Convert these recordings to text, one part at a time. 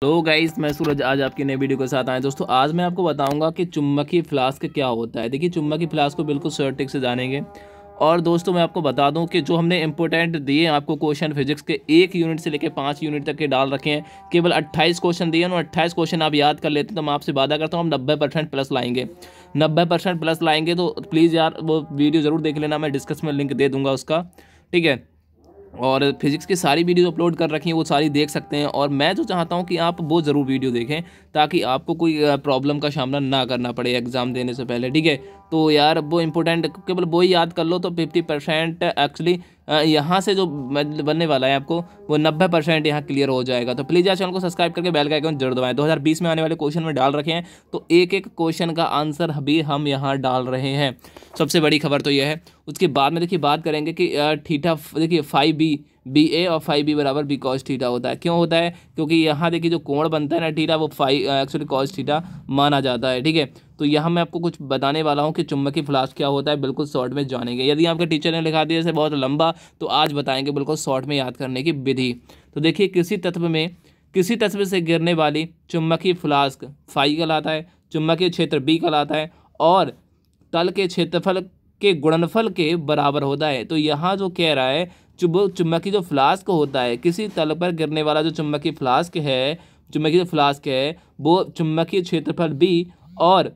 Hello guys, मैं सूरज आज आपकी नई वीडियो के साथ आए। दोस्तों आज मैं आपको बताऊंगा कि चुंबकीय फ्लास्क क्या होता है। देखिए, चुंबकीय फ्लास्क को बिल्कुल शॉर्ट ट्रिक से जानेंगे। और दोस्तों मैं आपको बता दूं कि जो हमने इंपॉर्टेंट दिए आपको क्वेश्चन फिजिक्स के 1 यूनिट से लेकर 5 यूनिट तक के डाल रखे हैं। केवल 28 क्वेश्चन दिए हैं और 28 क्वेश्चन आप याद कर लेते तो मैं आपसे वादा करता हूँ हम 90% प्लस लाएंगे। 90% प्लस लाएंगे तो प्लीज़ यार वो वीडियो ज़रूर देख लेना, मैं डिस्क्रिप्शन में लिंक दे दूँगा उसका, ठीक है। और फिजिक्स की सारी वीडियो अपलोड कर रखी हैं, वो सारी देख सकते हैं। और मैं जो चाहता हूं कि आप वो ज़रूर वीडियो देखें ताकि आपको कोई प्रॉब्लम का सामना ना करना पड़े एग्ज़ाम देने से पहले, ठीक है। तो यार वो इंपॉर्टेंट केवल वो ही याद कर लो तो 50% एक्चुअली यहाँ से जो बनने वाला है आपको वो 90% यहाँ क्लियर हो जाएगा। तो प्लीज़ यार चैनल को सब्सक्राइब करके बेल का आइकन जरूर दबाएं। 2020 में आने वाले क्वेश्चन में डाल रखे हैं तो एक एक क्वेश्चन का आंसर भी हम यहाँ डाल रहे हैं। सबसे बड़ी खबर तो यह है। उसके बाद में देखिए बात करेंगे कि थीटा, देखिए 5b और 5b बराबर b cos थीटा होता है। क्यों होता है? क्योंकि यहाँ देखिए जो कोण बनता है ना थीटा, वो 5 एक्चुअली cos थीटा माना जाता है, ठीक है। तो यहाँ मैं आपको कुछ बताने वाला हूँ कि चुंबकीय फ्लास्क क्या होता है, बिल्कुल शॉर्ट में जानेंगे। यदि आपके टीचर ने लिखा दिया जैसे बहुत लंबा, तो आज बताएंगे बिल्कुल शॉर्ट में याद करने की विधि। तो देखिए, किसी तत्व से गिरने वाली चुंबकीय फ्लास्क फाई कहलाता है, चुंबकीय क्षेत्र बी कहलाता है और तल के क्षेत्रफल के गुणनफल के बराबर होता है। तो यहाँ जो कह रहा है चुंबकीय जो फ्लास्क होता है, किसी तल पर गिरने वाला जो चुंबकीय फ्लास्क है वो चुंबकीय क्षेत्रफल बी और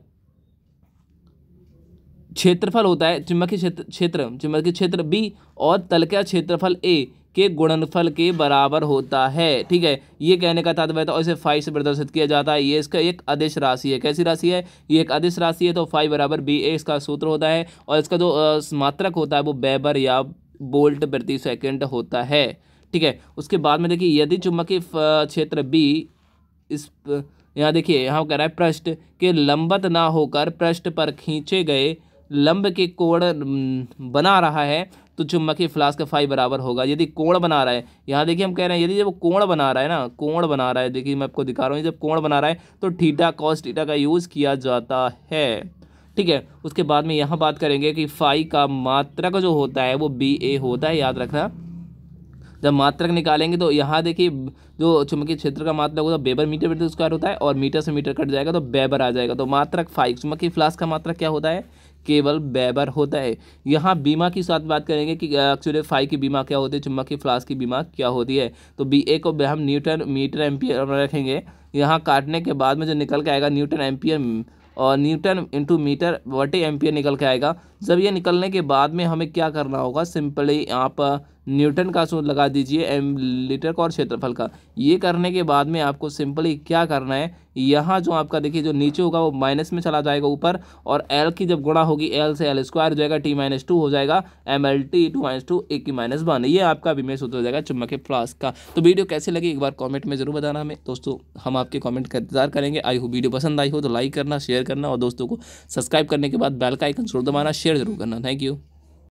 क्षेत्रफल होता है चुंबकीय क्षेत्र बी और तल का क्षेत्रफल ए के गुणनफल के बराबर होता है, ठीक है। ये कहने का तात्पर्य था, और इसे फाई से प्रदर्शित किया जाता है। ये इसका एक अदिश राशि है। कैसी राशि है? ये एक अदिश राशि है। तो फाई बराबर बी ए इसका सूत्र होता है और इसका जो मात्रक होता है वो वेबर या वोल्ट प्रति सेकंड होता है, ठीक है। उसके बाद में देखिए, यदि चुंबकीय क्षेत्र बी इस यहाँ देखिए, यहाँ कह रहा है पृष्ठ के लंबवत ना होकर पृष्ठ पर खींचे गए लंब के कोण बना रहा है तो चुंबकीय फ्लास्क फाई बराबर होगा। यदि कोण बना रहा है, यहाँ देखिए हम कह रहे हैं यदि जब वो कोण बना रहा है ना, कोण बना रहा है, देखिए मैं आपको दिखा रहा हूँ, जब कोण बना रहा है तो थीटा cos थीटा का यूज़ किया जाता है, ठीक है। उसके बाद में यहाँ बात करेंगे कि फाई का मात्रक जो होता है वो बी ए होता है, याद रखना। जब मात्रक निकालेंगे तो यहाँ देखिए जो चुंबकीय क्षेत्र का मात्रक होता है वेबर मीटर प्रति स्क्वायर होता है और मीटर से मीटर कट जाएगा तो वेबर आ जाएगा। तो मात्रक फाई चुंबकीय फ्लास्क का मात्रक क्या होता है? केवल वेबर होता है। यहाँ बीमा की साथ बात करेंगे कि एक्चुअली फाई की बीमा क्या होती है, चुंबकीय फ्लास्क की बीमा क्या होती है। तो बी ए को हम न्यूटन मीटर एम्पियर में रखेंगे। यहाँ काटने के बाद में जो निकल के आएगा न्यूटन एम्पियर और न्यूटन इंटू मीटर बटे एम्पियर निकल के आएगा। जब ये निकलने के बाद में हमें क्या करना होगा, सिंपली आप न्यूटन का सूत्र लगा दीजिए एम लीटर का और क्षेत्रफल का। ये करने के बाद में आपको सिंपली क्या करना है, यहाँ जो आपका देखिए जो नीचे होगा वो माइनस में चला जाएगा ऊपर, और एल की जब गुणा होगी एल से एल स्क्वायर हो जाएगा, t-2 हो जाएगा, MLT 2-2 1 की -1। ये आपका विमेय सूत्र हो जाएगा चुंबकीय फ्लास्क का। तो वीडियो कैसे लगी एक बार कमेंट में जरूर बताना हमें दोस्तों, हम आपके कमेंट का इंतजार करेंगे। आई हो वीडियो पसंद आई हो तो लाइक करना, शेयर करना और दोस्तों को सब्सक्राइब करने के बाद बेल का आइकन जरूर दबाना, शेयर जरूर करना। Thank you.